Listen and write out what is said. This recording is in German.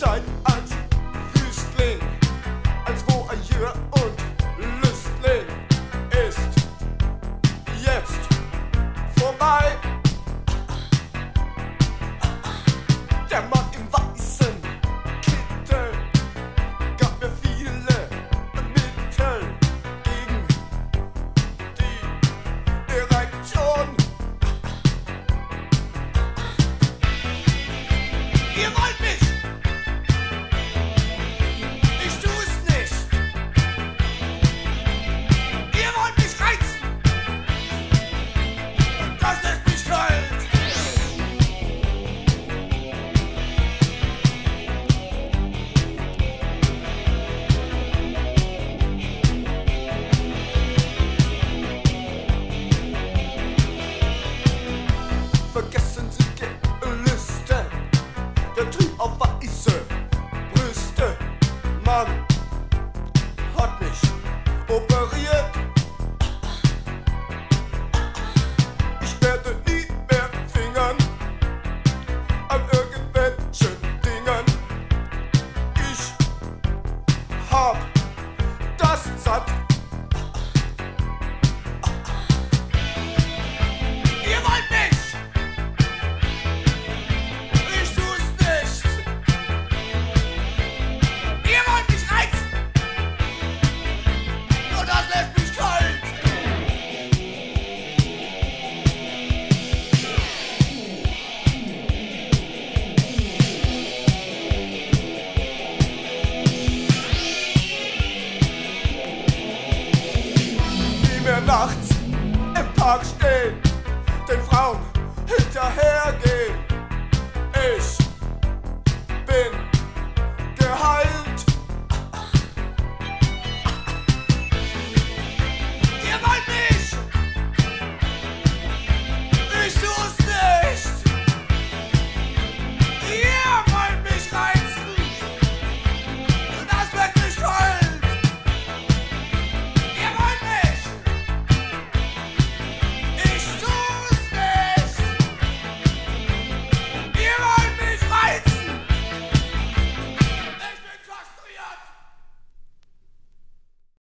Zeit als Wüstling, als Voyeur und Lüstling ist jetzt vorbei. Der Mann im weißen Kittel gab mir viele Mittel gegen die Erektion. Ihr wollt mich, ich tu es nicht. Ihr wollt mich reizen, das lässt mich kalt. Vergessen Sie Gelüste, der Typ auf weiße Brüste. Mann hat mich operiert. Ich werde nie mehr fingern an irgendwelchen Dingen. Ich hab das satt. Ihr wollt mich, ich tu es nicht. Ihr wollt mich reizen, und das lässt mich kalt. Nie mehr nachts im Park stehen, den Frauen hinterhergehen.